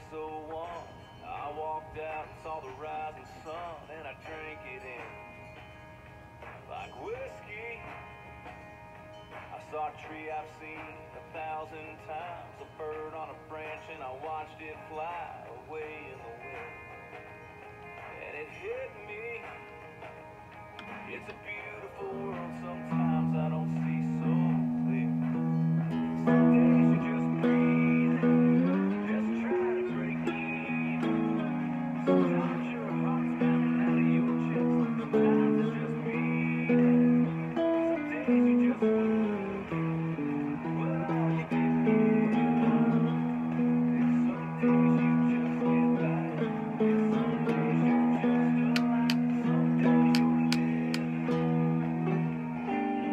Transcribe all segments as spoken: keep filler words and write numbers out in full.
so warm. I walked out and saw the rising sun, and I drank it in like whiskey. I saw a tree I've seen a thousand times, a bird on a branch, and I watched it fly away in the wind. And it hit me, it's a beautiful world, sometimes I don't see so clear. Some days you just breathe, just try to break even. Sometimes your heart's pounding out of your chest, sometimes it's just beating. Some days you just wonder what all you can give. And some days you just get by, and some days you're just alive, some days you're living.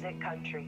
music country.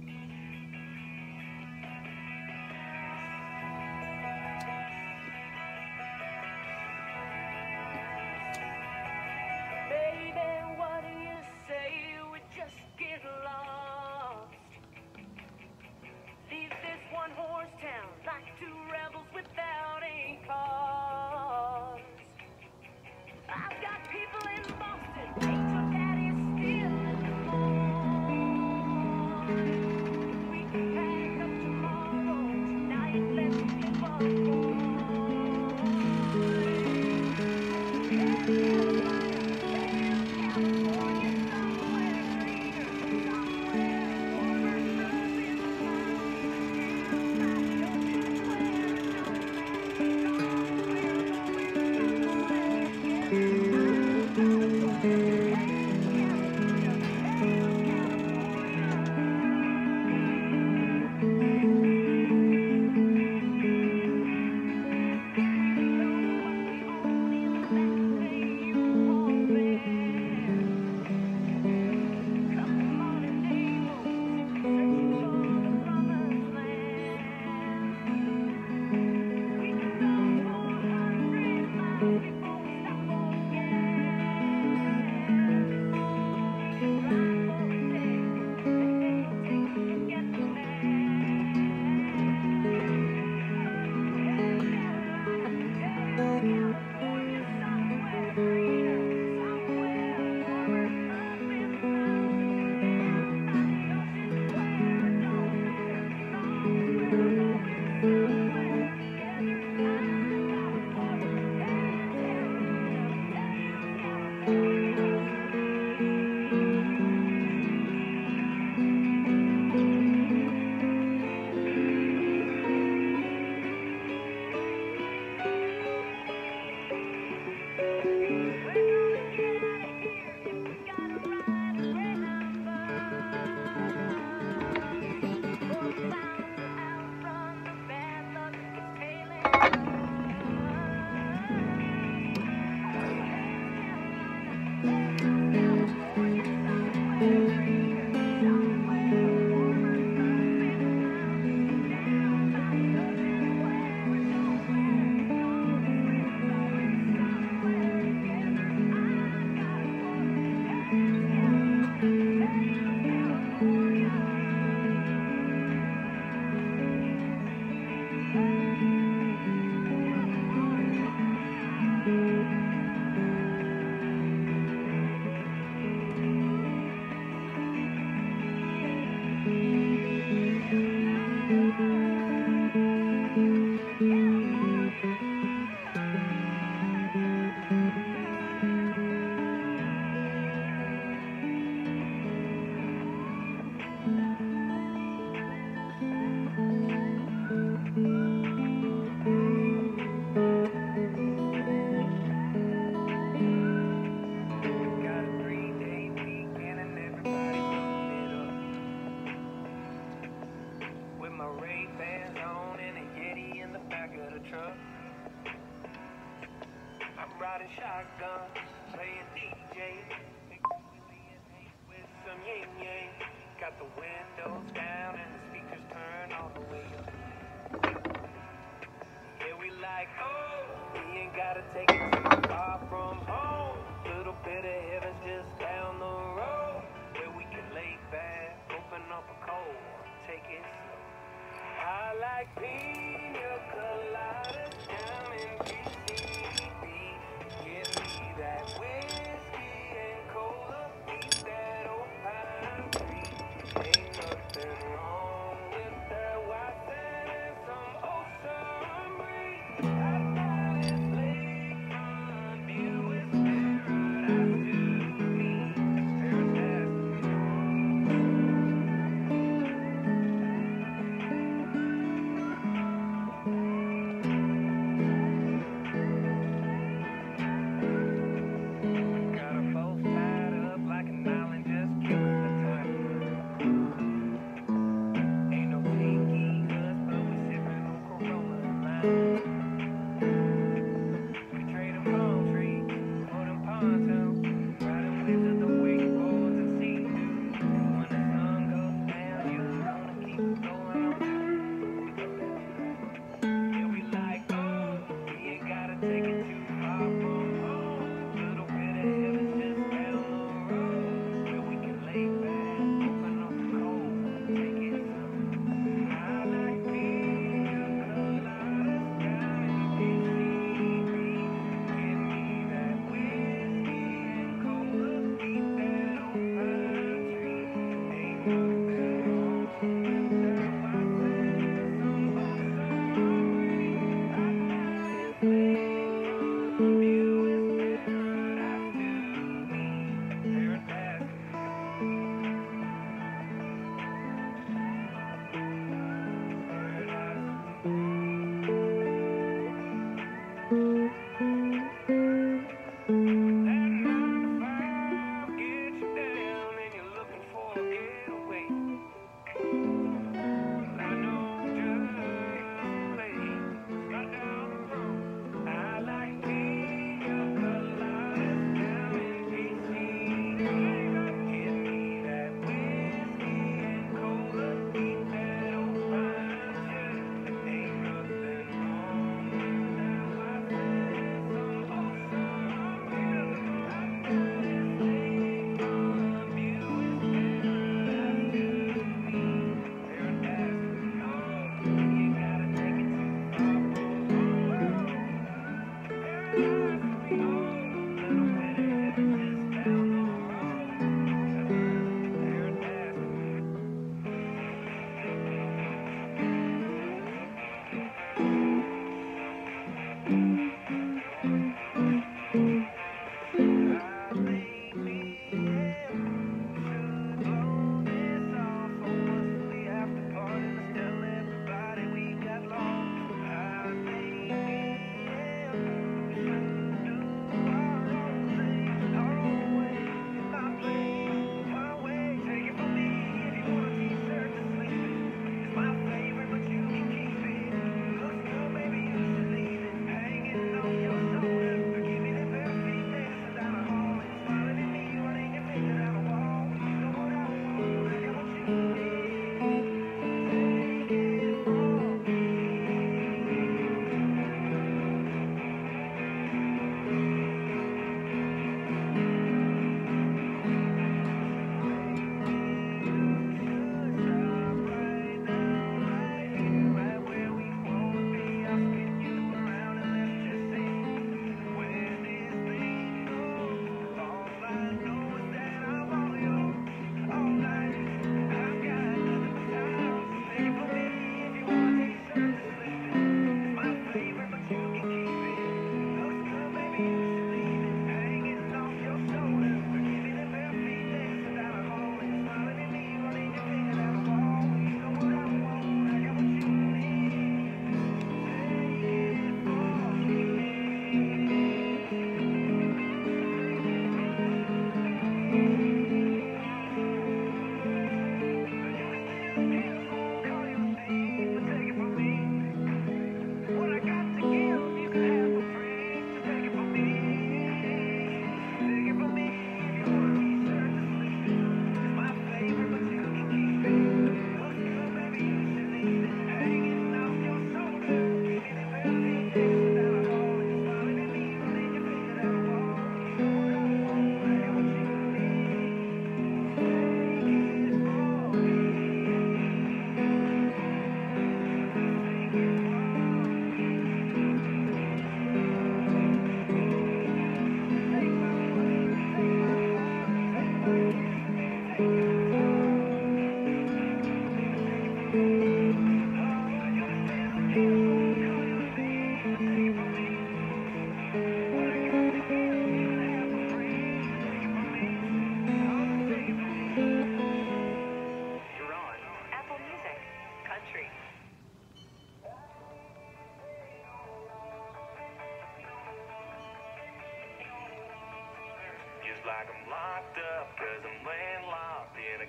Shotgun, playing D J, with some yin yang. Got the windows down and the speakers turned all the way up. Yeah, we like, oh, we ain't gotta take it too far from home. Little bit of heaven's just down the road, where we can lay back, open up a cold, take it slow. I like pina coladas down in D C. That whiskey and cola, beat that old pine tree. Ain't nothing wrong with that white sand and some ocean breeze. Out by this lakefront view is paradise to me. Paradise.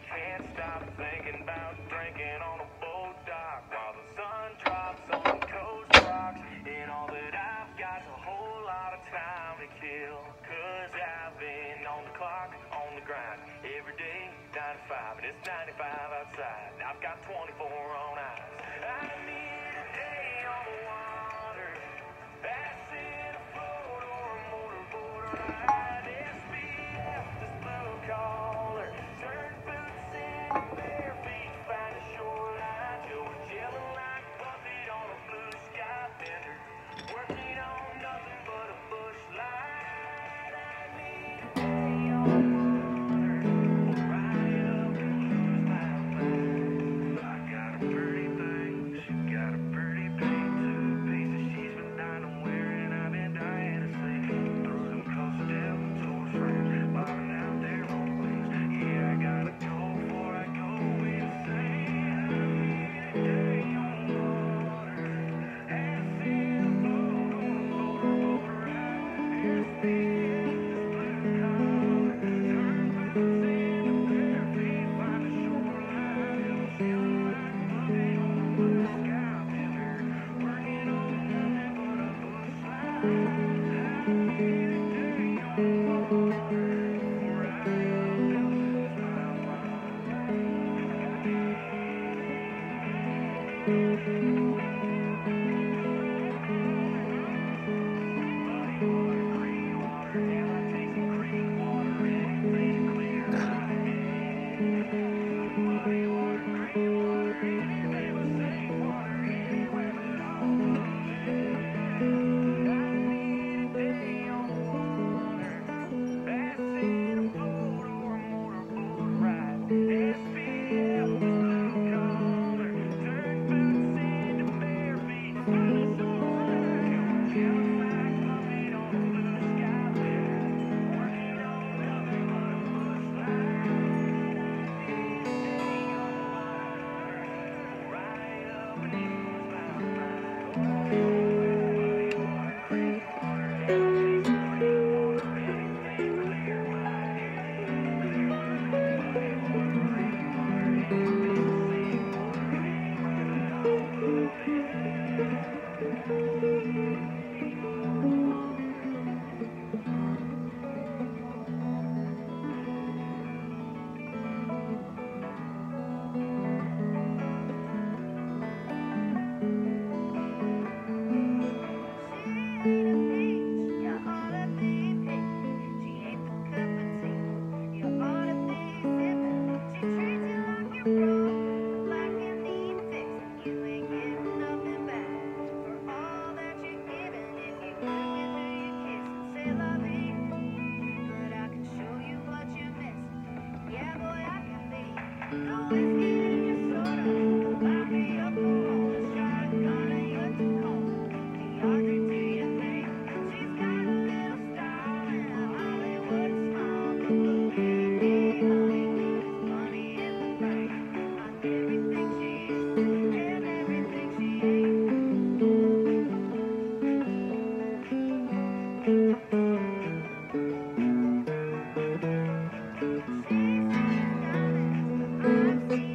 can't stop thinking about drinking on a boat dock while the sun drops on the coast rocks. And all that I've got's a whole lot of time to kill, cause I've been on the clock, on the grind, every day, nine to five, and it's ninety-five outside. I've got twenty-four on ice. I need a day on the water, passing a float or a motorboat ride. S B F, this blue collar, turn boots into bare feet, find a shoreline. Joe chilling like Buffett on a blue sky fender, working on nothing but a bush light. I need a day on the water, ride up and lose my mind. I got a pretty thing, she got a pretty thing too. Pieces she's been dying to wear and I've been dying to see. Through them coast devils to her friends, bobbing out there on the wings. Yeah, I gotta go before I go insane. I need a day on the water, passing a float on a motorboat ride. S B F, this blue collar, turn boots into bare feet, find a shoreline. Feeling like Buffett on a blue sky fender, working on nothing but a bush light. I need a day on the water, ride up and lose my She's got it,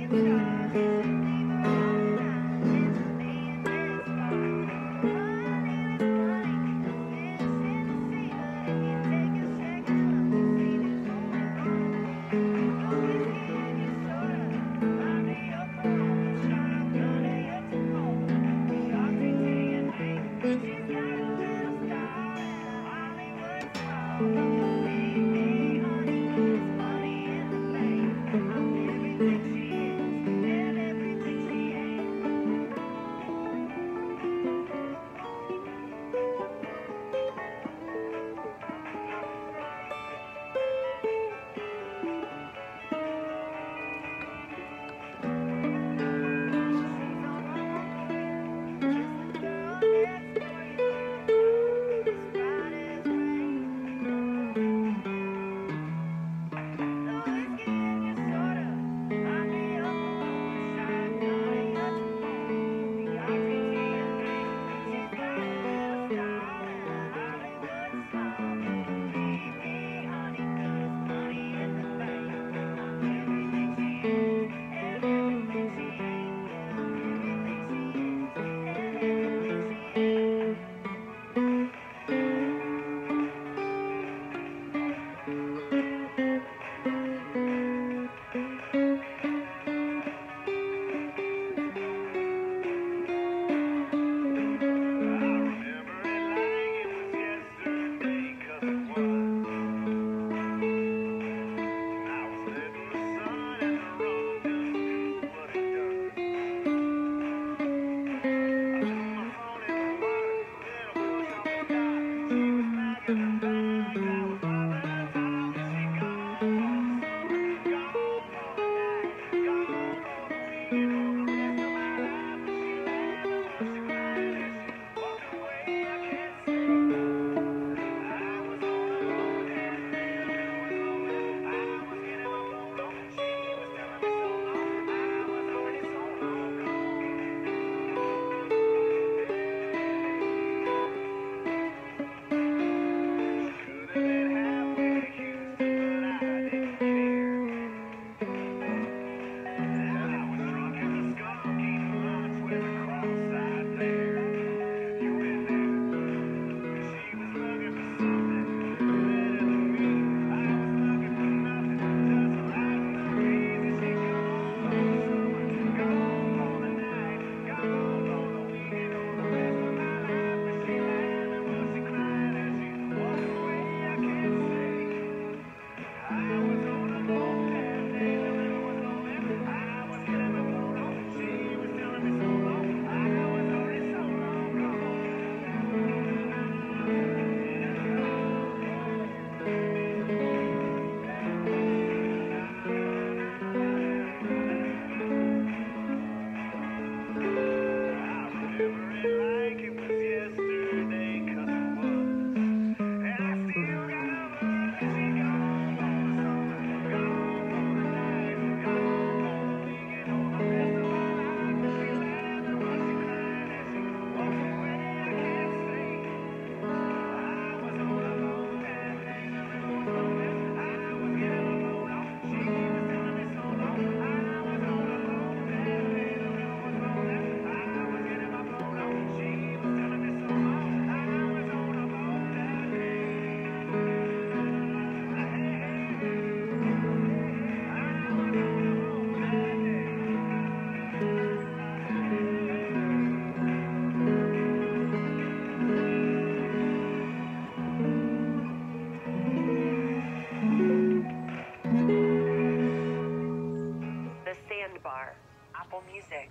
bar. Apple Music.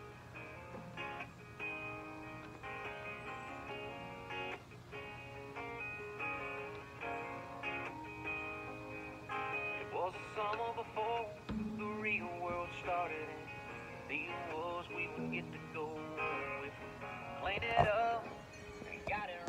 It was the summer before the real world started, and the deal was we would get to go if we cleaned it up and got it